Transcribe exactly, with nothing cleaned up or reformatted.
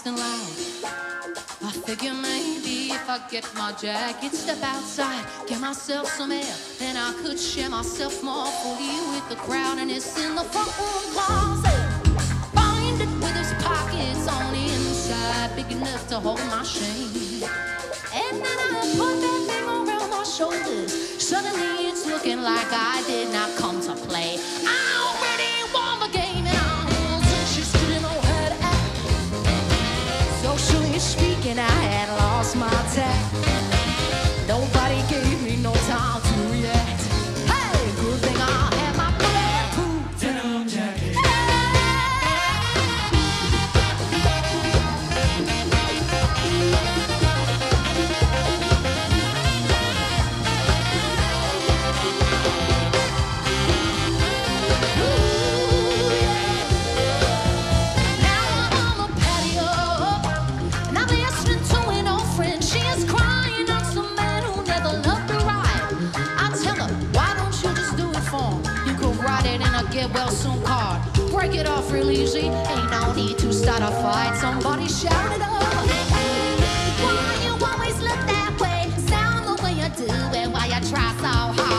fast and loud. I figure maybe if I get my jacket, step outside, get myself some air, then I could share myself more fully with the crowd. And it's in the front room closet, find it with his pockets on the inside, big enough to hold my shame. And then I put that thing around my shoulders. Suddenly it's looking like I did not come to play. I already won the game, and I knew she didn't know how to act. Socially speaking, I had lost my tact. Nobody gave me no time to react. Hey, good thing I had my bulletproof denim jacket. Get well soon card. Break it off real easy. Ain't no need to start a fight. Somebody shout it up. Why you always look that way? Sound the way you do, and why you try so hard?